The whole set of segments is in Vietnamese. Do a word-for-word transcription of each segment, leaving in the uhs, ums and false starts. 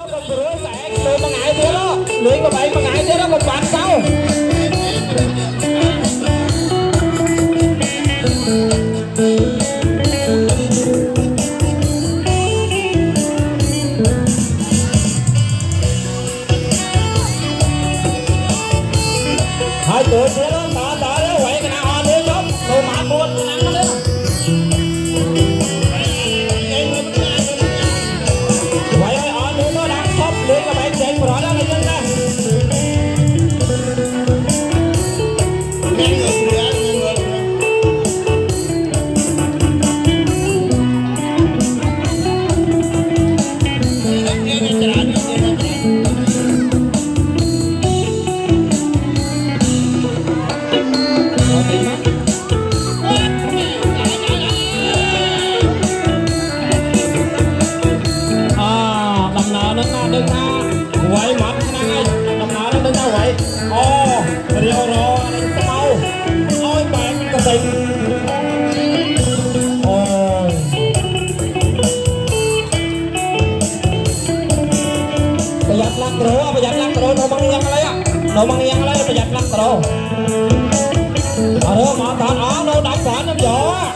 Một rưỡi sẽ từ bằng ngại thế đó. Luyện của bạn bằng ngại thế đó một bạn sau. Hai tuổi thế đó, tỏ tỏ đó, quậy cái nào họ đưa chốt. Đồ mã buồn, cái nào nó đó. Quậy ơi, họ đưa nó đang khóc, luyện của bạn chạy mà rõ đó là dân ra. Quậy mạnh khả năng ơi, đồng nào nó đứng ra quậy. Ồ, rìu rò, nó mau. Ôi bạn có tình. Ôi. Bây giờ lắc rô, bây giờ lắc rô, nó bằng yang lấy á. Nó bằng yang lấy, bây giờ lắc rô. Ở đó mà thật ó, nó đánh phản nó dỗ á.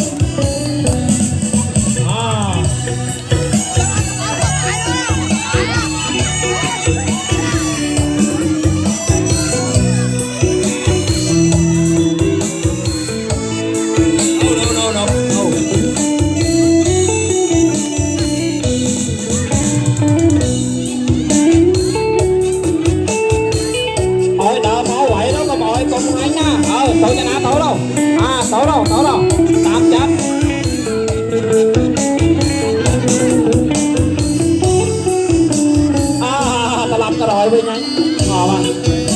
Tôi cho nó tổ đâu, à tổ đâu, tổ đâu, tạm chết. À, ta làm cái rồi với nhá, ngò mà.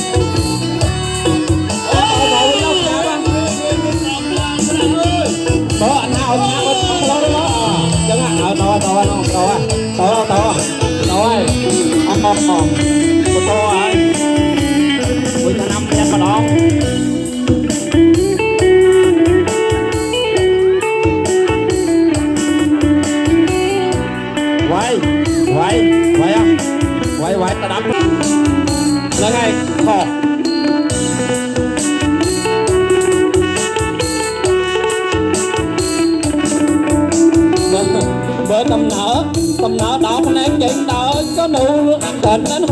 Tổ anh nào, anh nào, không có đấy đó. Chẳng hạn, ờ, tổ, tổ, tổ, tổ, tổ, tổ, tổ ơi, ông con còn, tổ tổ ơi, mười năm em mà đón. Quay, quay, quay không? Quay, quay, ta đấm lên ngay, khổ. Bữa tầm nở, tầm nở đỏ con em chuyện đỡ có nụ ăn thịt đó.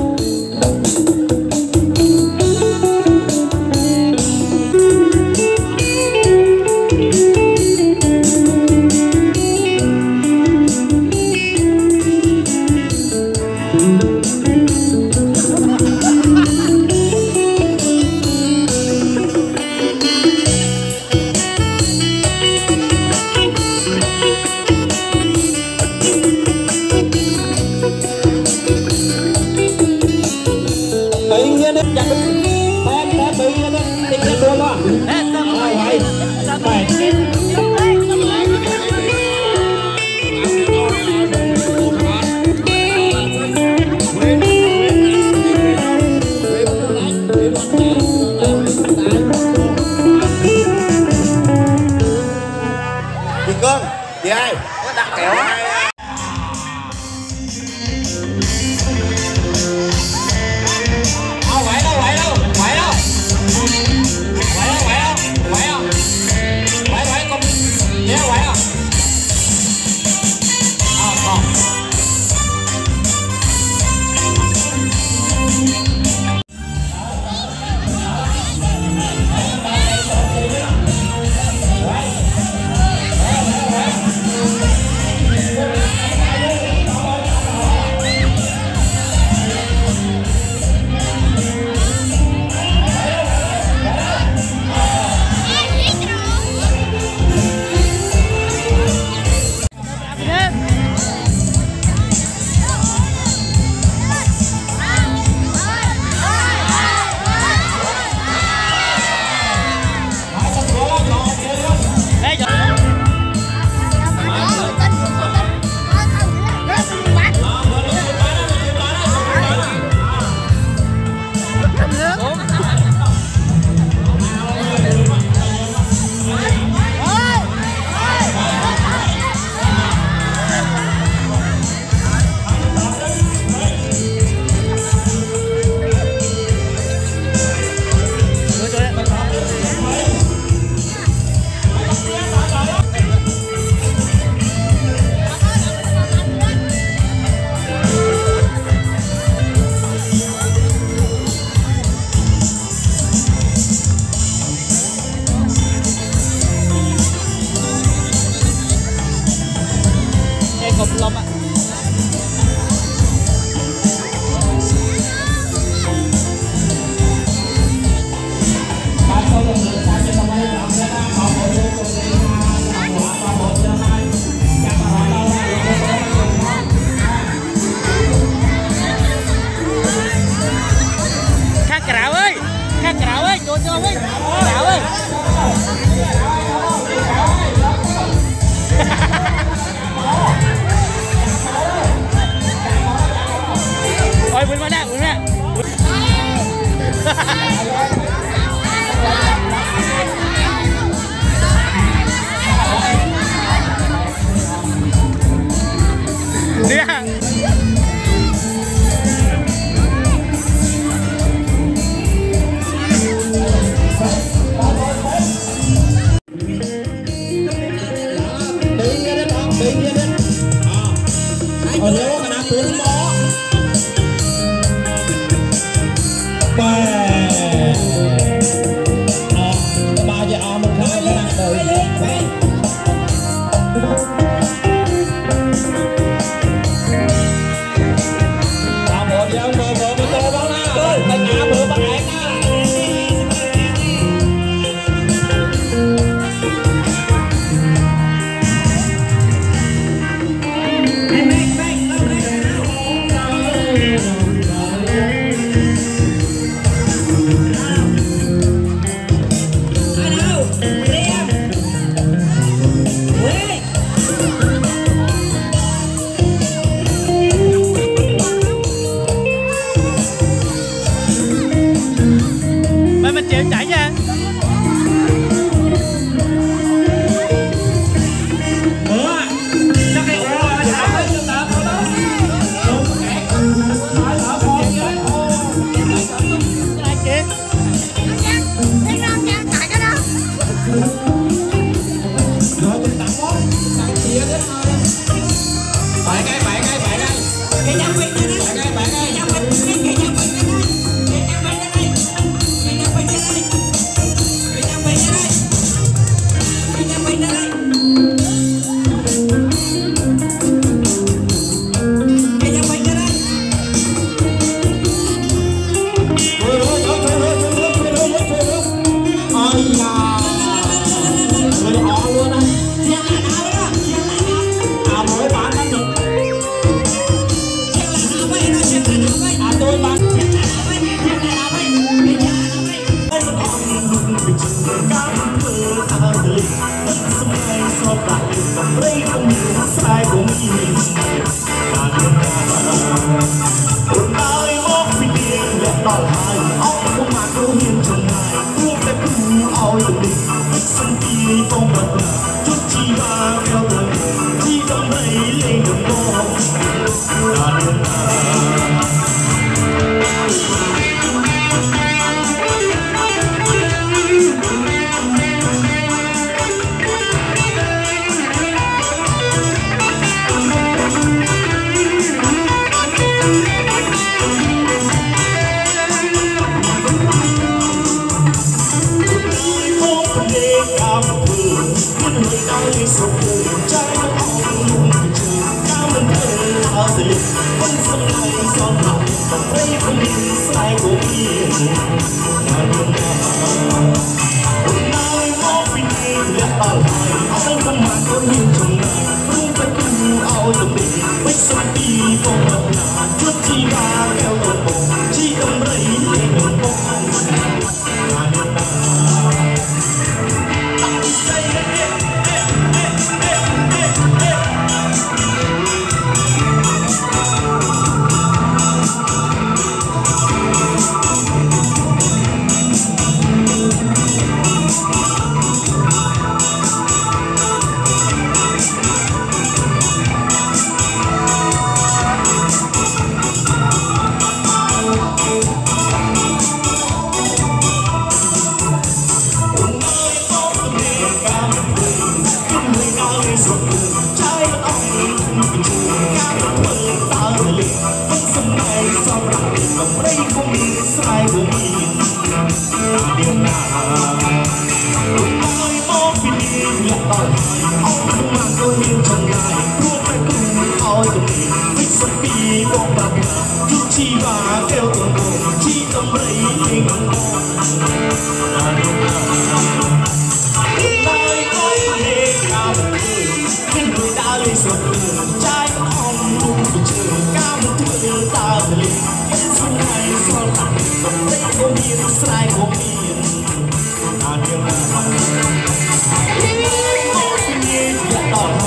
Ôi bên mà nè, bên nè. Nè. Ở đây có cái cuốn bó ba ba giờ à một hai lên đời à một giờ một giờ một giờ bóng na tay ngã bữa bắt ép chịu chạy nha.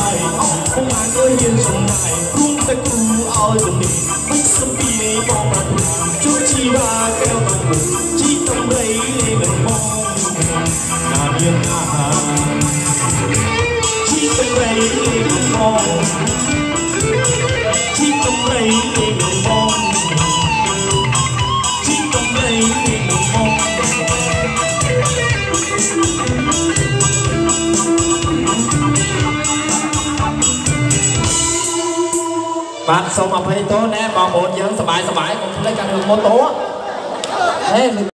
Hãy subscribe cho kênh Ghiền Mì Gõ để không bỏ lỡ những video hấp dẫn. bạn xong mà phải tốt nè bảo bốn giờ sải sải cũng lấy cả đường mô tô. Ê,